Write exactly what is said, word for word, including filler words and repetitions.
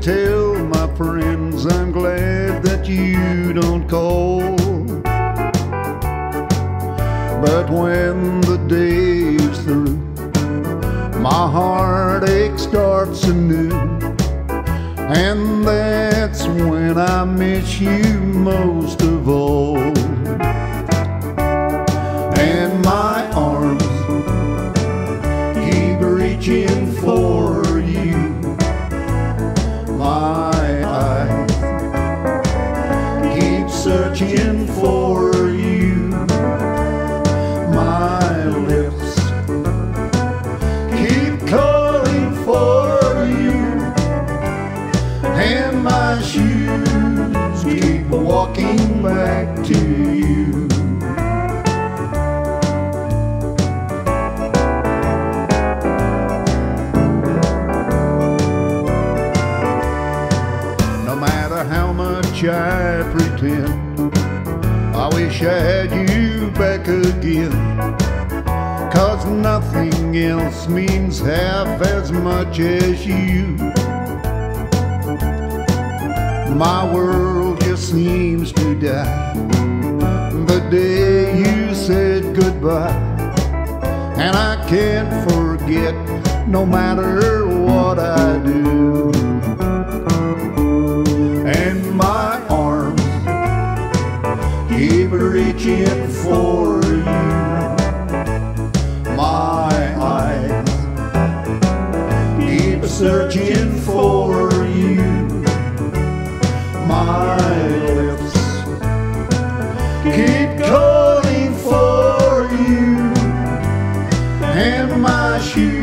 tell my friends I'm glad that you don't call. But when the day's through, my heartache starts anew, and that's when I miss you most of all. And my arms keep reaching for you, my eyes keep searching for you, my lips keep calling for you, and my shoes keep walking back to you. No matter how much I pretend, I wish I had you back again, 'cause nothing else means half as much as you. My world just seems to die the day you said goodbye, and I can't forget no matter what I do. And my arms keep reaching for you, my eyes keep searching for you, my lips keep calling for you, and my shoes